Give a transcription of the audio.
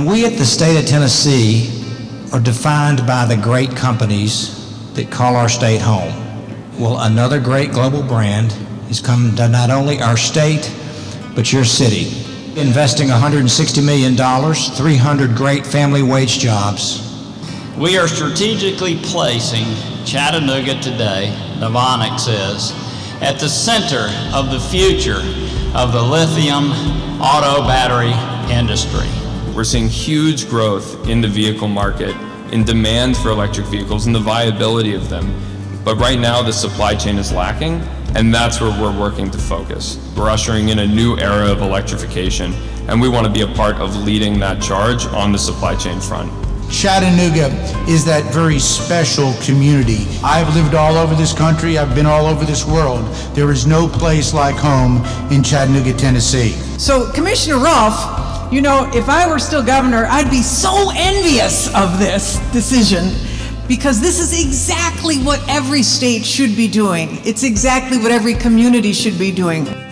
And we at the state of Tennessee are defined by the great companies that call our state home. Well, another great global brand has come to not only our state, but your city. Investing $160 million, 300 great family wage jobs. We are strategically placing Chattanooga today, NOVONIX is, at the center of the future of the lithium auto battery industry. We're seeing huge growth in the vehicle market, in demand for electric vehicles and the viability of them. But right now the supply chain is lacking, and that's where we're working to focus. We're ushering in a new era of electrification, and we want to be a part of leading that charge on the supply chain front. Chattanooga is that very special community. I've lived all over this country, I've been all over this world. There is no place like home in Chattanooga, Tennessee. So, Commissioner Rolfe, you know, if I were still governor, I'd be so envious of this decision, because this is exactly what every state should be doing. It's exactly what every community should be doing.